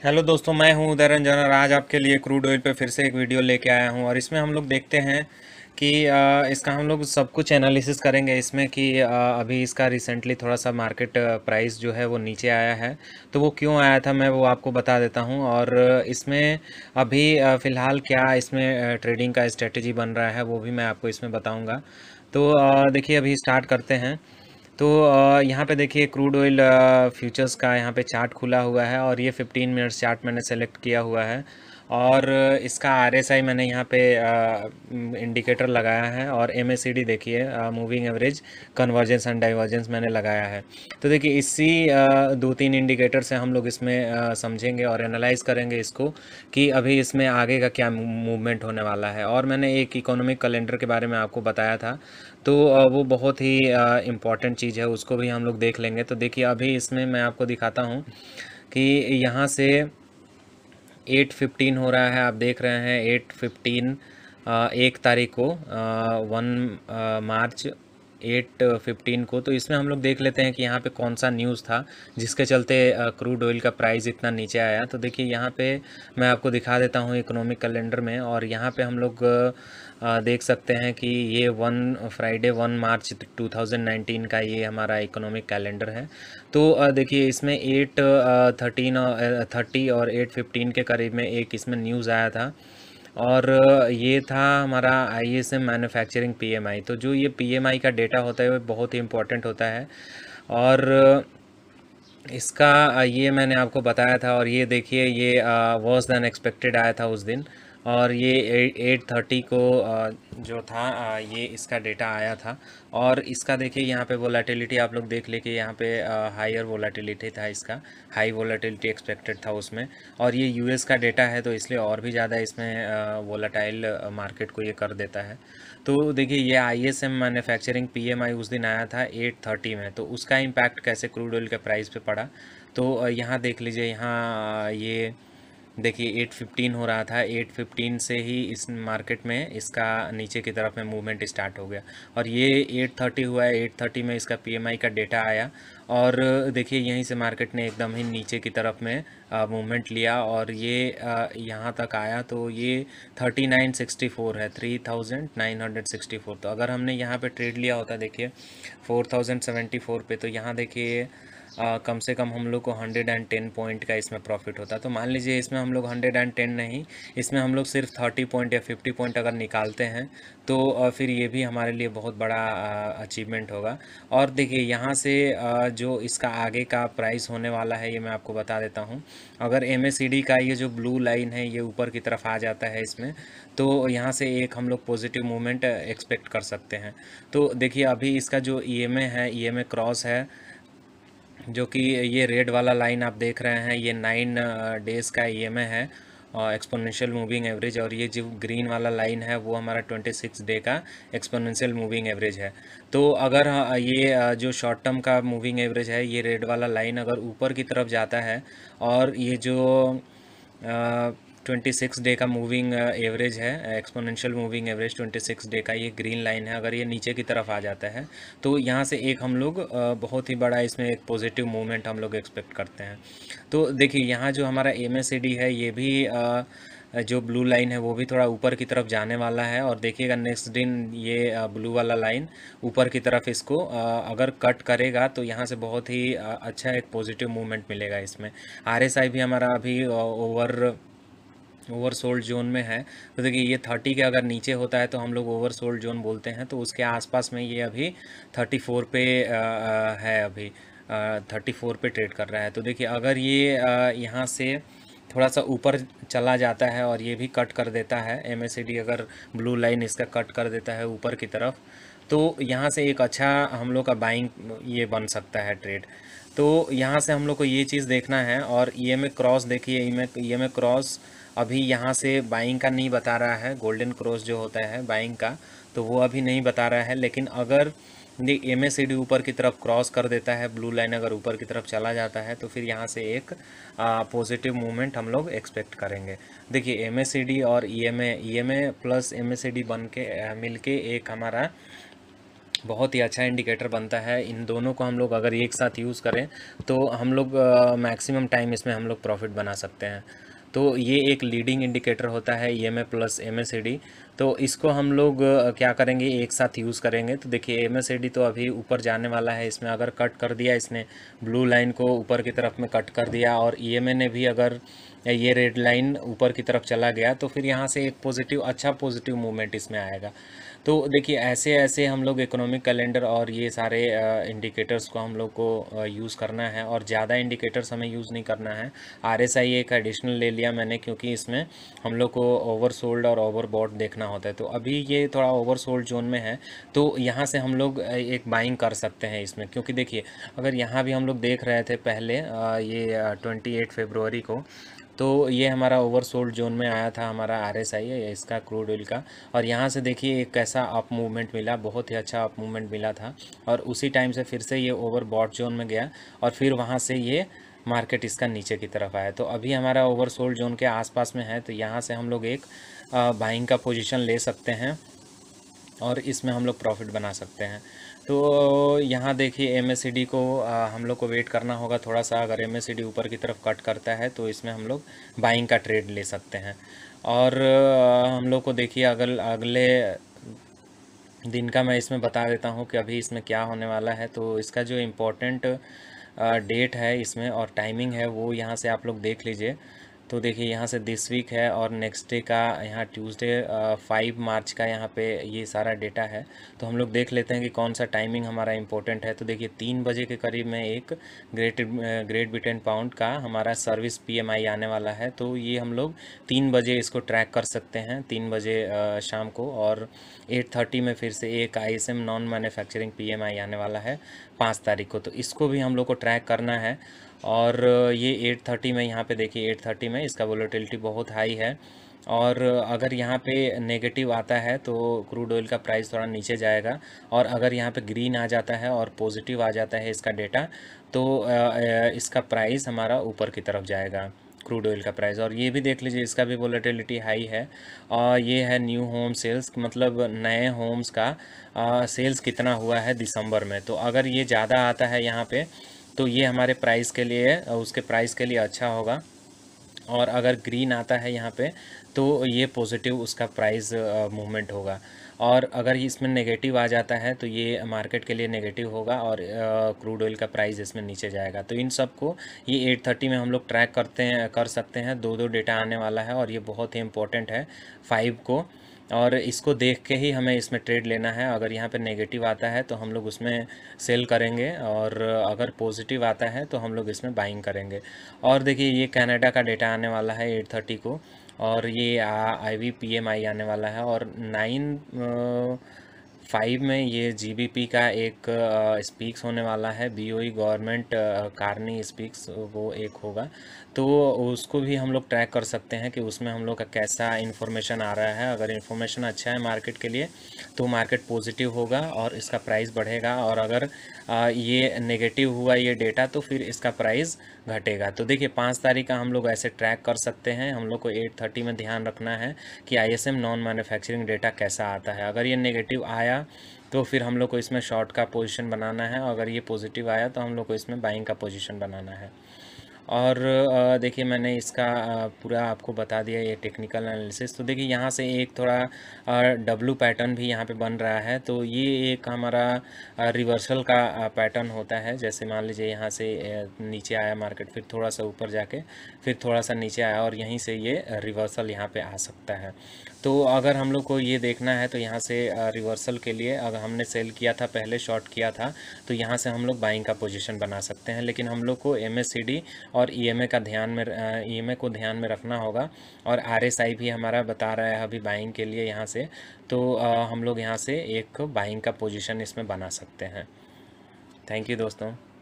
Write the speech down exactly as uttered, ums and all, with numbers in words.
Hello दोस्तों, मैं हूं उदय रंजन और आज आपके लिए क्रूड ऑयल पे फिर से एक वीडियो लेके आया हूं। और इसमें हम लोग देखते हैं कि अ, इसका हम लोग सब कुछ एनालिसिस करेंगे इसमें कि अ, अभी इसका रिसेंटली थोड़ा सा मार्केट प्राइस जो है वो नीचे आया है। तो वो क्यों आया था मैं वो आपको बता देता हूं। और इसमें अभी अ, फ़िलहाल क्या इसमें ट्रेडिंग का स्ट्रेटजी बन रहा है वो भी मैं आपको इसमें बताऊंगा। तो अ, देखिए अभी स्टार्ट करते हैं। तो अ, यहाँ पे देखिए क्रूड ऑयल फ्यूचर्स का यहाँ पे चार्ट खुला हुआ है और ये फिफ्टीन मिनट्स चार्ट मैंने सेलेक्ट किया हुआ है। और अ, इसका आरएसआई मैंने यहाँ पे इंडिकेटर लगाया है और एमएसीडी देखिए moving average convergence and divergence मैंने लगाया है। तो देखिए इसी अ, दो तीन इंडिकेटर से हम लोग इसमें अ, समझेंगे और एनालाइज करेंगे इसको कि अभी इसमें आगे का क्या मूवमेंट होने वाला है। और मैंने एक इकोनॉमिक कैलेंडर के बारे में आपको बताया था, तो अ, वो बहुत ही इम्पॉर्टेंट चीज़ है, उसको भी हम लोग देख लेंगे। तो देखिए अभी इसमें मैं आपको दिखाता हूँ कि यहाँ से एट फिफ्टीन हो रहा है, आप देख रहे हैं एट फिफ्टीन, एक तारीख को, वन मार्च एट फिफ्टीन को। तो इसमें हम लोग देख लेते हैं कि यहाँ पे कौन सा न्यूज़ था जिसके चलते क्रूड ऑयल का प्राइस इतना नीचे आया। तो देखिए यहाँ पे मैं आपको दिखा देता हूँ इकोनॉमिक कैलेंडर में, और यहाँ पे हम लोग अ, देख सकते हैं कि ये one Friday one March two thousand nineteen का ये हमारा इकोनॉमिक कैलेंडर है। तो अ, देखिए इसमें एट थर्टीन थर्टी और एट फिफ्टीन के करीब में एक इसमें न्यूज़ आया था। और अ, ये था हमारा आईएसएम मैन्युफैक्चरिंग पीएमआई। तो जो ये पीएमआई का डेटा होता है वो बहुत ही इम्पोर्टेंट होता है। और अ, इसका अ, ये मैंने आपको बताया था। और ये देखिए ये वर्स दैन एक्सपेक्टेड आया था उस दिन। और ये एट थर्टी को अ, जो था अ, ये इसका डेटा आया था। और इसका देखिए यहाँ पे वोलेटिलिटी आप लोग देख ले कि यहाँ पे हायर वोलेटिलिटी था, इसका हाई वोलेटिलिटी एक्सपेक्टेड था उसमें। और ये यूएस का डेटा है तो इसलिए और भी ज़्यादा इसमें वोलेटाइल मार्केट को ये कर देता है। तो देखिए ये आईएसएम मैन्युफैक्चरिंग पीएमआई उस दिन आया था एट थर्टी में, तो उसका इम्पैक्ट कैसे क्रूड ऑयल के प्राइस पे पड़ा। तो अ, यहाँ देख लीजिए, यहाँ अ, ये देखिए एट फिफ्टीन हो रहा था, एट फिफ्टीन से ही इस मार्केट में इसका नीचे की तरफ में मूवमेंट स्टार्ट हो गया। और ये एट थर्टी हुआ है, एट थर्टी में इसका पीएमआई का डेटा आया। और देखिए यहीं से मार्केट ने एकदम ही नीचे की तरफ में मूवमेंट लिया और ये अ, यहाँ तक आया। तो ये थर्टी नाइन सिक्सटी फोर है, three thousand nine hundred sixty four. तो अगर हमने यहाँ पे ट्रेड लिया होता देखिए फोर थाउजेंड सेवेंटी फोर पे, तो यहाँ देखिए अ, कम से कम हम लोग को हंड्रेड एंड टेन पॉइंट का इसमें प्रॉफिट होता। तो मान लीजिए इसमें हम लोग हंड्रेड एंड टेन नहीं, इसमें हम लोग सिर्फ थर्टी पॉइंट या फिफ्टी पॉइंट अगर निकालते हैं तो अ, फिर ये भी हमारे लिए बहुत बड़ा अचीवमेंट होगा। और देखिए यहाँ से अ, जो इसका आगे का प्राइस होने वाला है ये मैं आपको बता देता हूँ। अगर एम का ये जो ब्लू लाइन है ये ऊपर की तरफ आ जाता है इसमें, तो यहाँ से एक हम लोग पॉजिटिव मूवमेंट एक्सपेक्ट कर सकते हैं। तो देखिए अभी इसका जो ईएमए है, ईएमए क्रॉस है, जो कि ये रेड वाला लाइन आप देख रहे हैं, ये नाइन डेज़ का ईएमए है एक्सपोनेंशियल मूविंग एवरेज। और ये जो ग्रीन वाला लाइन है वो हमारा ट्वेंटी सिक्स डे का एक्सपोनेंशियल मूविंग एवरेज है। तो अगर अ, ये अ, जो शॉर्ट टर्म का मूविंग एवरेज है, ये रेड वाला लाइन अगर ऊपर की तरफ जाता है और ये जो ट्वेंटी सिक्स डे का मूविंग एवरेज है, exponential moving average twenty six day का, ये ग्रीन लाइन है, अगर ये नीचे की तरफ आ जाता है तो यहाँ से एक हम लोग अ, बहुत ही बड़ा इसमें एक पॉजिटिव मूवमेंट हम लोग एक्सपेक्ट करते हैं। तो देखिए यहाँ जो हमारा एम है ये भी अ, जो ब्लू लाइन है वो भी थोड़ा ऊपर की तरफ जाने वाला है। और देखिएगा नेक्स्ट दिन ये ब्लू वाला लाइन ऊपर की तरफ इसको अ, अगर कट करेगा तो यहाँ से बहुत ही अ, अच्छा एक पॉजिटिव मूवमेंट मिलेगा इसमें। आरएसआई भी हमारा अभी ओवर ओवरसोल्ड जोन में है। तो देखिए ये थर्टी के अगर नीचे होता है तो हम लोग ओवरसोल्ड जोन बोलते हैं, तो उसके आसपास में ये अभी थर्टी फोर पे अ, अ, है, अभी थर्टी फोर पे ट्रेड कर रहा है। तो देखिए अगर ये अ, यहाँ से थोड़ा सा ऊपर चला जाता है और ये भी कट कर देता है, एम अगर ब्लू लाइन इसका कट कर देता है ऊपर की तरफ, तो यहाँ से एक अच्छा हम लोग का बाइंग ये बन सकता है ट्रेड। तो यहाँ से हम लोग को ये चीज़ देखना है। और ईएमए क्रॉस देखिए, ईएमए ईएमए क्रॉस अभी यहाँ से बाइंग का नहीं बता रहा है, गोल्डन क्रॉस जो होता है बाइंग का, तो वो अभी नहीं बता रहा है। लेकिन अगर ये एम ऊपर की तरफ क्रॉस कर देता है, ब्लू लाइन अगर ऊपर की तरफ चला जाता है, तो फिर यहाँ से एक पॉजिटिव मूवमेंट हम लोग एक्सपेक्ट करेंगे। देखिए एम और ईएमए ईएमए प्लस एम बन के मिल के एक हमारा बहुत ही अच्छा इंडिकेटर बनता है। इन दोनों को हम लोग अगर एक साथ यूज़ करें तो हम लोग मैक्सिमम टाइम इसमें हम लोग प्रॉफिट बना सकते हैं। तो ये एक लीडिंग इंडिकेटर होता है E M A plus M A C D. तो इसको हम लोग अ, क्या करेंगे, एक साथ यूज़ करेंगे। तो देखिए एम ए सी डी तो अभी ऊपर जाने वाला है, इसमें अगर कट कर दिया इसने, ब्लू लाइन को ऊपर की तरफ में कट कर दिया, और ई एम ए ने भी अगर ये रेड लाइन ऊपर की तरफ चला गया, तो फिर यहाँ से एक पॉजिटिव, अच्छा पॉजिटिव मूवमेंट इसमें आएगा। तो देखिए ऐसे ऐसे हम लोग इकोनॉमिक कैलेंडर और ये सारे इंडिकेटर्स को हम लोग को यूज़ करना है, और ज़्यादा इंडिकेटर्स हमें यूज़ नहीं करना है। आर एस आई एक एडिशनल ले लिया मैंने, क्योंकि इसमें हम लोग को ओवर सोल्ड और ओवर बॉट देखना होता है। तो अभी ये थोड़ा ओवर सोल्ड जोन में है, तो यहाँ से हम लोग एक बाइंग कर सकते हैं इसमें। क्योंकि देखिए अगर यहाँ भी हम लोग देख रहे थे पहले अ, ये ट्वेंटी एट फरवरी को, तो ये हमारा ओवर सोल्ड जोन में आया था हमारा आर एस आई है इसका, क्रूड ऑयल का। और यहाँ से देखिए एक कैसा अप मूवमेंट मिला, बहुत ही अच्छा अप मूवमेंट मिला था। और उसी टाइम से फिर से ये ओवर बॉट जोन में गया, और फिर वहाँ से ये मार्केट इसका नीचे की तरफ आया। तो अभी हमारा ओवर सोल्ड जोन के आसपास में है, तो यहाँ से हम लोग एक बाइंग का पोजीशन ले सकते हैं, और इसमें हम लोग प्रॉफिट बना सकते हैं। तो यहाँ देखिए एम ए सी डी को आ, हम लोग को वेट करना होगा थोड़ा सा। अगर एम ए सी डी ऊपर की तरफ कट करता है तो इसमें हम लोग बाइंग का ट्रेड ले सकते हैं। और आ, हम लोग को देखिए अगल अगले दिन का मैं इसमें बता देता हूँ कि अभी इसमें क्या होने वाला है। तो इसका जो इम्पोर्टेंट डेट है इसमें और टाइमिंग है वो यहाँ से आप लोग देख लीजिए। तो देखिए यहाँ से दिस वीक है, और नेक्स्ट डे का यहाँ ट्यूसडे फाइव मार्च का यहाँ पे ये सारा डेटा है। तो हम लोग देख लेते हैं कि कौन सा टाइमिंग हमारा इम्पोर्टेंट है। तो देखिए तीन बजे के करीब में एक ग्रेट ग्रेट ब्रिटेन पाउंड का हमारा सर्विस पी एम आई आने वाला है। तो ये हम लोग तीन बजे इसको ट्रैक कर सकते हैं, तीन बजे अ, शाम को। और एट थर्टी में फिर से एक I S M non manufacturing P M I आने वाला है पाँच तारीख को। तो इसको भी हम लोग को ट्रैक करना है। और ये एट थर्टी में यहाँ पे देखिए एट थर्टी में इसका वोलेटिलिटी बहुत हाई है, और अगर यहाँ पे नेगेटिव आता है तो क्रूड ऑयल का प्राइस थोड़ा नीचे जाएगा। और अगर यहाँ पे ग्रीन आ जाता है और पॉजिटिव आ जाता है इसका डेटा, तो इसका प्राइस हमारा ऊपर की तरफ जाएगा, क्रूड ऑयल का प्राइस। और ये भी देख लीजिए इसका भी वोलेटिलिटी हाई है। और ये है न्यू होम सेल्स, मतलब नए होम्स का सेल्स कितना हुआ है दिसंबर में। तो अगर ये ज़्यादा आता है यहाँ पे, तो ये हमारे प्राइस के लिए, उसके प्राइस के लिए अच्छा होगा। और अगर ग्रीन आता है यहाँ पे, तो ये पॉजिटिव उसका प्राइस मूवमेंट होगा। और अगर इसमें नेगेटिव आ जाता है तो ये मार्केट के लिए नेगेटिव होगा, और क्रूड ऑयल का प्राइस इसमें नीचे जाएगा। तो इन सब को ये एट थर्टी में हम लोग ट्रैक करते हैं कर सकते हैं। दो दो डेटा आने वाला है, और ये बहुत ही इम्पोर्टेंट है फाइव को। और इसको देख के ही हमें इसमें ट्रेड लेना है। अगर यहाँ पे नेगेटिव आता है तो हम लोग उसमें सेल करेंगे, और अगर पॉजिटिव आता है तो हम लोग इसमें बाइंग करेंगे। और देखिए ये कनाडा का डेटा आने वाला है एट थर्टी को, और ये I V P M I आने वाला है। और नाइन फाइव में ये जी बी पी का एक स्पीक्स होने वाला है, B O E government Carney speaks, वो एक होगा। तो उसको भी हम लोग ट्रैक कर सकते हैं कि उसमें हम लोग का कैसा इन्फॉर्मेशन आ रहा है। अगर इन्फॉर्मेशन अच्छा है मार्केट के लिए तो मार्केट पॉजिटिव होगा और इसका प्राइस बढ़ेगा, और अगर आ, ये नेगेटिव हुआ ये डेटा तो फिर इसका प्राइस घटेगा। तो देखिए पाँच तारीख का हम लोग ऐसे ट्रैक कर सकते हैं। हम लोग को एट थर्टी में ध्यान रखना है कि I S M non manufacturing data कैसा आता है। अगर ये नेगेटिव आया तो फिर हम लोग को इसमें शॉर्ट का पोजीशन बनाना है, और अगर ये पॉजिटिव आया तो हम लोग को इसमें बाइंग का पोजीशन बनाना है। और अ, देखिए मैंने इसका अ, पूरा आपको बता दिया ये टेक्निकल एनालिसिस। तो देखिए यहाँ से एक थोड़ा डब्लू पैटर्न भी यहाँ पे बन रहा है। तो ये एक हमारा रिवर्सल का पैटर्न होता है। जैसे मान लीजिए यहाँ से अ, नीचे आया मार्केट, फिर थोड़ा सा ऊपर जाके फिर थोड़ा सा नीचे आया, और यहीं से ये रिवर्सल यहाँ पे आ सकता है। तो अगर हम लोग को ये देखना है तो यहाँ से रिवर्सल के लिए अगर हमने सेल किया था पहले, शॉर्ट किया था, तो यहाँ से हम लोग बाइंग का पोजीशन बना सकते हैं। लेकिन हम लोग को एम ए सी डी और ई एम ए का ध्यान में ई एम ए को ध्यान में रखना होगा। और आर एस आई भी हमारा बता रहा है अभी बाइंग के लिए यहाँ से। तो आ, हम लोग यहाँ से एक बाइंग का पोजीशन इसमें बना सकते हैं। थैंक यू दोस्तों।